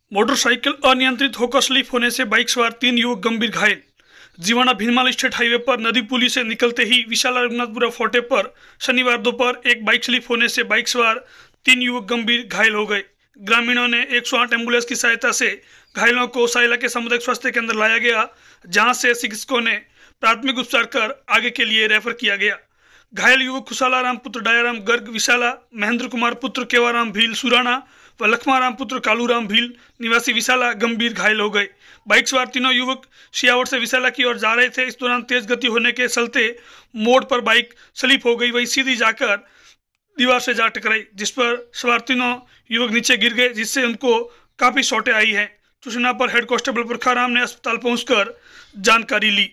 Motorcycle अनियंत्रित होकर slip होने से बाइक सवार 3 युवक गंभीर घायल। जीवाना भीनमाल स्टेट हाईवे पर नदी पुली से निकलते ही विशाला रघुनाथपुरा फोटे पर शनिवार दोपहर एक बाइक स्लिप होने से बाइक सवार 3 युवक गंभीर घायल हो गए। ग्रामीणों ने 108 एम्बुलेंस की सहायता से घायलों को साइला के सामुदायिक स्वास्थ्य केंद्र लाया गया, जहां से चिकित्सकों ने प्राथमिक उपचार कर आगे के लिए रेफर किया गया। घायल युवक खुशालाराम पुत्र डायाराम गर्ग विशाला, महेंद्र कुमार पुत्र केवाराम भील सुराना व लखमाराम पुत्र कालूराम भील निवासी विशाला गंभीर घायल हो गए। बाइक सवार तीनों युवक सियावट से विशाला की ओर जा रहे थे। इस दौरान तेज गति होने के चलते मोड़ पर बाइक स्लिप हो गई, वही सीधी जाकर दीवार से जा टकराई, जिस पर सवार तीनों युवक नीचे गिर गए, जिससे उनको काफी चोटें आई हैं। सूचना पर हेड कांस्टेबल पुरखाराम ने अस्पताल पहुंचकर जानकारी ली।